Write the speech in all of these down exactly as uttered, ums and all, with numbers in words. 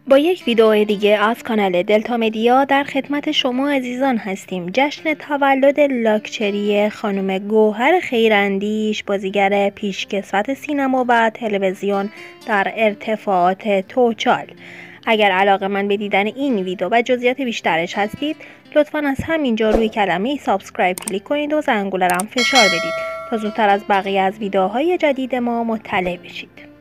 با یک ویدیو دیگه از کانال دلتا مدیا در خدمت شما عزیزان هستیم. جشن تولد لاکچری خانم گوهر خیراندیش، بازیگر پیشکسوت سینما و تلویزیون در ارتفاعات توچال. اگر علاقه‌مند به دیدن این ویدیو و جزئیات بیشترش هستید، لطفاً از همینجا روی کلمه سابسکرایب کلیک کنید و زنگوله رو فشار بدید تا زودتر از بقیه از ویدیوهای جدید ما مطلع بشید.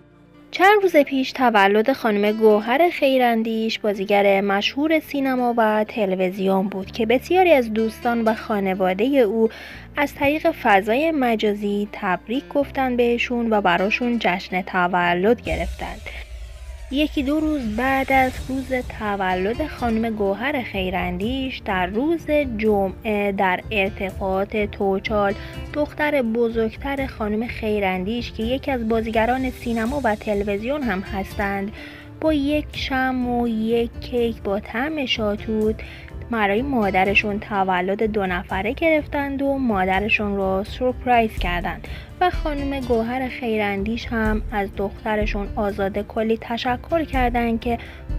چند روز پیش تولد خانم گوهر خیراندیش، بازیگر مشهور سینما و تلویزیون بود که بسیاری از دوستان و خانواده او از طریق فضای مجازی تبریک گفتن بهشون و براشون جشن تولد گرفتند. یکی دو روز بعد از روز تولد خانم گوهر خیراندیش، در روز جمعه در ارتفاعات توچال، دختر بزرگتر خانم خیراندیش که یکی از بازیگران سینما و تلویزیون هم هستند، با یک شمع و یک کیک با طعم شاتوت برای مادرشون تولد دو نفره گرفتند و مادرشون رو سورپرایز کردند و خانم گوهر خیراندیش هم از دخترشون آزاده کلی تشکر کردند که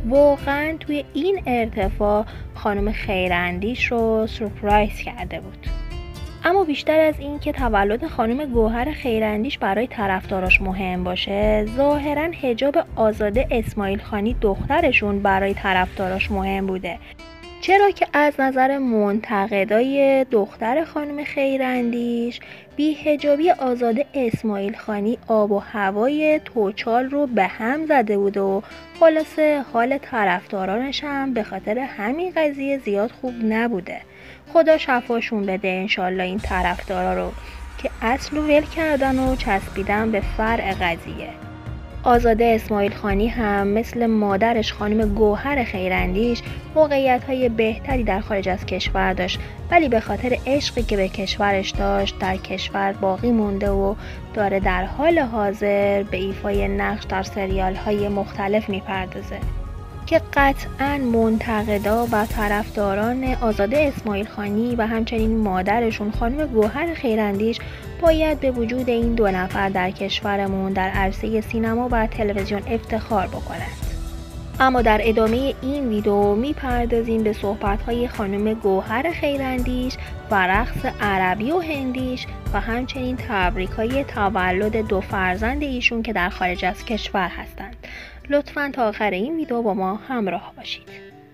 واقعا توی این ارتفاع خانم خیراندیش رو سورپرایز کرده بود. اما بیشتر از این که تولد خانم گوهر خیراندیش برای طرفداراش مهم باشه، ظاهرا حجاب آزاده اسماعیل خانی دخترشون برای طرفداراش مهم بوده. چرا که از نظر منتقدای دختر خانم خیراندیش، بی‌حجابی آزاده اسماعیل خانی آب و هوای توچال رو به هم زده بود و خلاصه حال طرفدارانش هم به خاطر همین قضیه زیاد خوب نبوده. خدا شفاشون بده انشالله این طرفدارا رو که اصل رو ول کردن و چسبیدن به فرع قضیه. آزاده اسماعیل خانی هم مثل مادرش خانم گوهر خیراندیش موقعیت‌های بهتری در خارج از کشور داشت، ولی به خاطر عشقی که به کشورش داشت در کشور باقی مونده و داره در حال حاضر به ایفای نقش در سریال‌های مختلف میپردازه که قطعاً منتقدا و طرفداران آزاده اسماعیل خانی و همچنین مادرشون خانم گوهر خیراندیش باید به وجود این دو نفر در کشورمون در عرصه سینما و تلویزیون افتخار بکنند. اما در ادامه این ویدیو میپردازیم به صحبت‌های خانم گوهر خیراندیش و رقص عربی و هندیش و همچنین تبریک‌های تولد دو فرزند ایشون که در خارج از کشور هستند. لطفاً تا آخر این ویدیو با ما همراه باشید.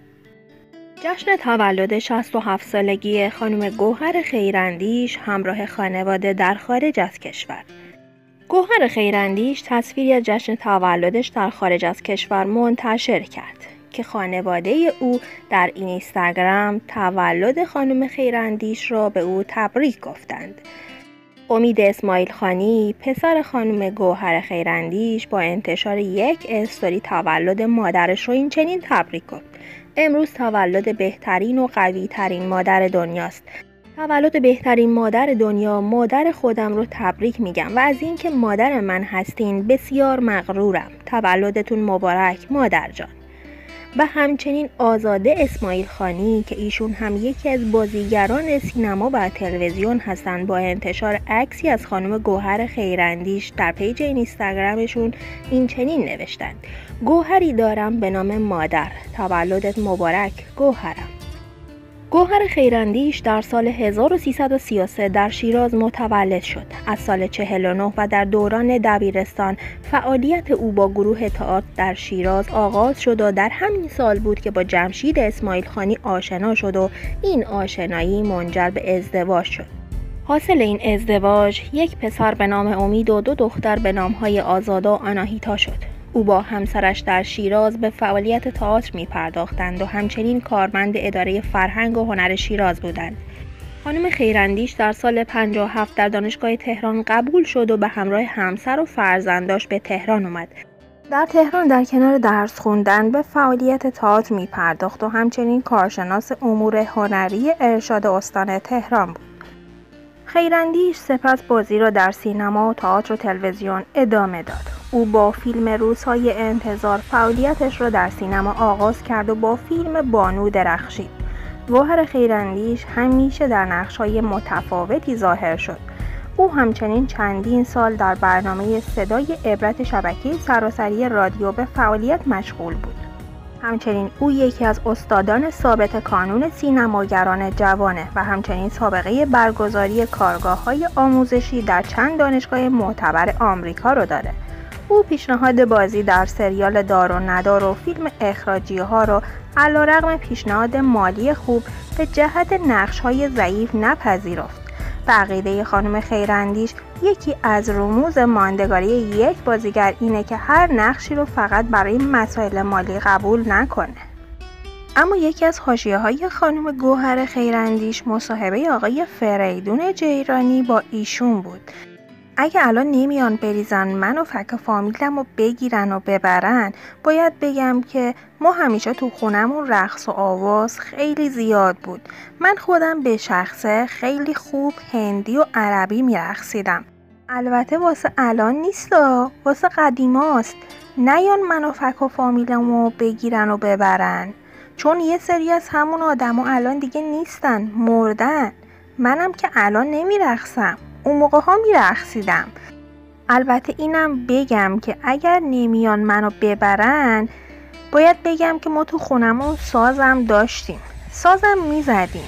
جشن تولد شصت و هفت سالگی خانم گوهر خیراندیش همراه خانواده در خارج از کشور. گوهر خیراندیش تصویری از جشن تولدش در خارج از کشور منتشر کرد که خانواده او در اینستاگرام تولد خانم خیراندیش را به او تبریک گفتند. امید اسماعیل خانی، پسر خانم گوهر خیراندیش، با انتشار یک استوری تولد مادرش رو این چنین تبریک گفت: امروز تولد بهترین و قوی ترین مادر دنیاست. تولد بهترین مادر دنیا، مادر خودم رو تبریک میگم و از اینکه مادر من هستین بسیار مغرورم. تولدتون مبارک مادر جان. و همچنین آزاده اسماعیل خانی که ایشون هم یکی از بازیگران سینما و تلویزیون هستند، با انتشار عکسی از خانم گوهر خیراندیش در پیج اینستاگرامشون این چنین نوشتند: گوهری دارم به نام مادر، تولدت مبارک گوهرم. گوهر خیراندیش در سال هزار و سیصد و سی و سه در شیراز متولد شد. از سال چهل و نه و در دوران دبیرستان فعالیت او با گروه تئاتر در شیراز آغاز شد و در همین سال بود که با جمشید اسماعیل خانی آشنا شد و این آشنایی منجر به ازدواج شد. حاصل این ازدواج یک پسر به نام امید و دو دختر به نامهای آزاده و آناهیتا شد. او با همسرش در شیراز به فعالیت تئاتر می پرداختند و همچنین کارمند اداره فرهنگ و هنر شیراز بودند. خانم خیراندیش در سال پنجاه و هفت در دانشگاه تهران قبول شد و به همراه همسر و فرزنداش به تهران آمد. در تهران در کنار درس خوندن به فعالیت تئاتر می پرداخت و همچنین کارشناس امور هنری ارشاد استان تهران بود. خیراندیش سپس بازی را در سینما و تئاتر و تلویزیون ادامه داد. او با فیلم روزهای انتظار فعالیتش را در سینما آغاز کرد و با فیلم بانو درخشید. گوهر خیراندیش همیشه در نقش‌های متفاوتی ظاهر شد. او همچنین چندین سال در برنامه صدای عبرت شبکه سراسری رادیو به فعالیت مشغول بود. همچنین او یکی از استادان ثابت کانون سینماگران جوانه و همچنین سابقه برگزاری کارگاه‌های آموزشی در چند دانشگاه معتبر آمریکا رو داره. او پیشنهاد بازی در سریال دار و ندار و فیلم اخراجی‌ها رو علیرغم پیشنهاد مالی خوب به جهت نقش‌های ضعیف نپذیرفت. به عقیده خانم خیراندیش یکی از رموز ماندگاری یک بازیگر اینه که هر نقشی رو فقط برای مسائل مالی قبول نکنه. اما یکی از حاشیه‌های خانم گوهر خیراندیش مصاحبه آقای فریدون جیرانی با ایشون بود. اگه الان نمیان بریزن من و فک فامیلم رو بگیرن و ببرن، باید بگم که ما همیشه تو خونمون رقص و آواز خیلی زیاد بود. من خودم به شخصه خیلی خوب هندی و عربی میرقصیدم. البته واسه الان نیستا، واسه قدیماست. نیان من و فک و فامیلم رو بگیرن و ببرن، چون یه سری از همون آدم ها الان دیگه نیستن، مردن. منم که الان نمیرقصم، اون موقع ها میرقصیدم. البته اینم بگم که اگر نمیان منو ببرن، باید بگم که ما تو خونمون سازم داشتیم، سازم میزدیم.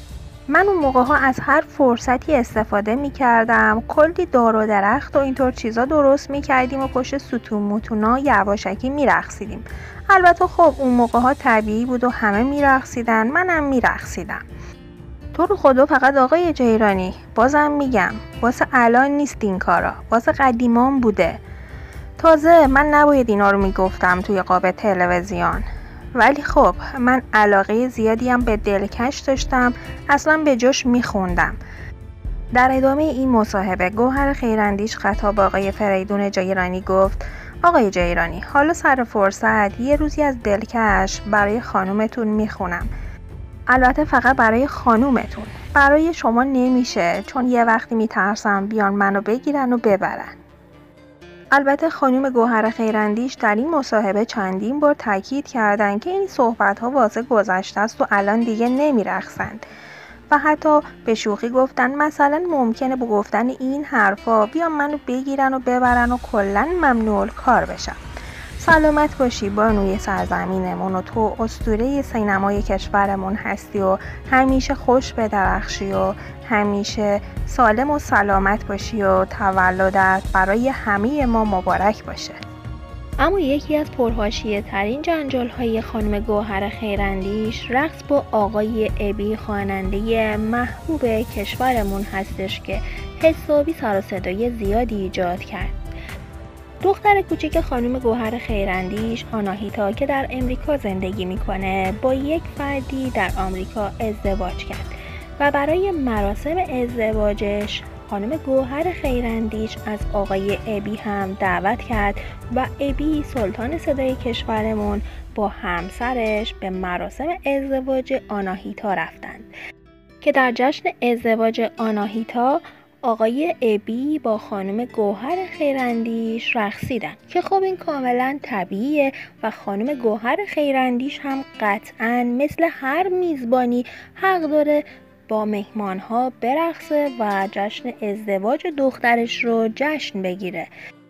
من اون موقع ها از هر فرصتی استفاده میکردم، کلی دار و درخت و اینطور چیزا درست میکردیم و پشت ستون متونا یواشکی میرقصیدیم. البته خب اون موقع ها طبیعی بود و همه میرقصیدن، منم میرقصیدم. تو رو خدا فقط آقای جیرانی، بازم میگم واسه الان نیست این کارا، واسه قدیمان بوده. تازه من نباید اینا رو میگفتم توی قاب تلویزیون، ولی خب من علاقه زیادی هم به دلکش داشتم، اصلا به جاش میخوندم. در ادامه این مصاحبه گوهر خیراندیش خطاب آقای فریدون جیرانی گفت: آقای جیرانی، حالا سر فرصت یه روزی از دلکش برای خانومتون میخونم. البته فقط برای خانومتون، برای شما نمیشه، چون یه وقتی میترسم بیان منو بگیرن و ببرن. البته خانم گوهر خیراندیش در این مصاحبه چندین بار تاکید کردن که این صحبت ها واسه گذشته است و الان دیگه نمیرقصند و حتی به شوخی گفتن مثلا ممکنه با گفتن این حرفا بیان منو بگیرن و ببرن و کلاً ممنوع کار بشم. سلامت باشی بانوی سرزمینمون و تو اسطوره سینمای کشورمون هستی و همیشه خوش بدرخشی و همیشه سالم و سلامت باشی و تولدت برای همه ما مبارک باشه. اما یکی از پرحاشیه ترین جنجال های خانم گوهر خیراندیش رقص با آقای ابی، خواننده محبوب کشورمون هستش که حسابی سر و صدای زیادی ایجاد کرد. دختر کوچک خانم گوهر خیراندیش، آناهیتا، که در امریکا زندگی میکنه، با یک فردی در آمریکا ازدواج کرد و برای مراسم ازدواجش خانم گوهر خیراندیش از آقای ابی هم دعوت کرد و ابی، سلطان صدای کشورمون، با همسرش به مراسم ازدواج آناهیتا رفتند که در جشن ازدواج آناهیتا آقای ابی با خانم گوهر خیراندیش رقصیدن که خب این کاملا طبیعیه و خانم گوهر خیراندیش هم قطعاً مثل هر میزبانی حق داره با مهمانها برقصه و جشن ازدواج دخترش رو جشن بگیره.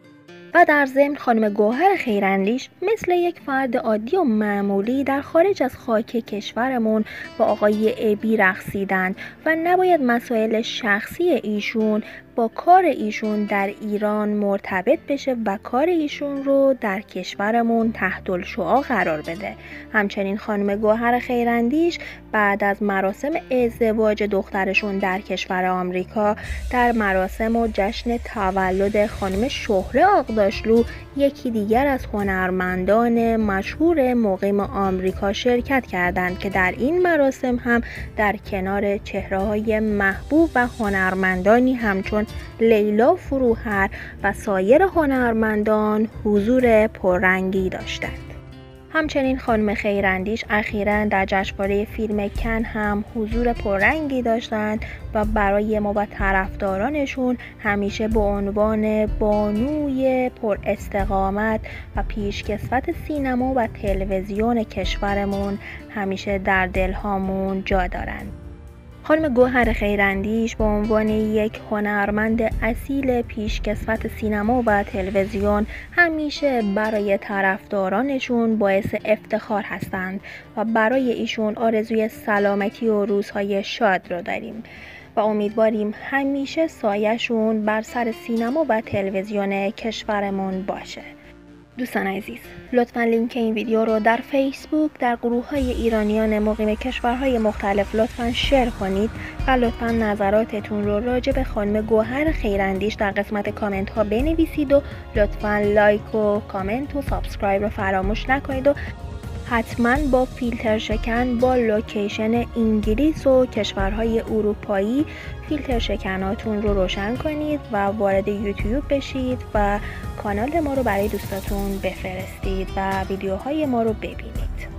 و در ضمن خانم گوهر خیراندیش مثل یک فرد عادی و معمولی در خارج از خاک کشورمون با آقای ابی رقصیدن و نباید مسائل شخصی ایشون با کار ایشون در ایران مرتبط بشه و کار ایشون رو در کشورمون تحت الشعاع قرار بده. همچنین خانم گوهر خیراندیش بعد از مراسم ازدواج دخترشون در کشور آمریکا در مراسم و جشن تولد خانم شهره آقداشلو، یکی دیگر از هنرمندان مشهور مقیم آمریکا، شرکت کردند که در این مراسم هم در کنار چهره‌های محبوب و هنرمندانی همچون لیلا فروهر و سایر هنرمندان حضور پررنگی داشتند. همچنین خانم خیراندیش اخیراً در جشنواره فیلم کن هم حضور پررنگی داشتند و برای ما و طرفدارانشون همیشه به عنوان بانوی پر استقامت و پیشکسوت سینما و تلویزیون کشورمون همیشه در دلهامون جا دارند. خانم گوهر خیراندیش به عنوان یک هنرمند اصیل پیشکسوت سینما و تلویزیون همیشه برای طرفدارانشون باعث افتخار هستند و برای ایشون آرزوی سلامتی و روزهای شاد رو داریم و امیدواریم همیشه سایه‌شون بر سر سینما و تلویزیون کشورمون باشه. دوستان عزیز، لطفاً لینک این ویدیو رو در فیسبوک در گروه‌های ایرانیان مقیم کشورهای مختلف لطفاً شیر کنید و لطفاً نظراتتون رو راجع به خانم گوهر خیراندیش در قسمت کامنت ها بنویسید و لطفاً لایک و کامنت و سابسکرایب رو فراموش نکنید و حتما با فیلتر شکن با لوکیشن انگلیس و کشورهای اروپایی فیلتر شکناتون رو روشن کنید و وارد یوتیوب بشید و کانال ما رو برای دوستاتون بفرستید و ویدیوهای ما رو ببینید.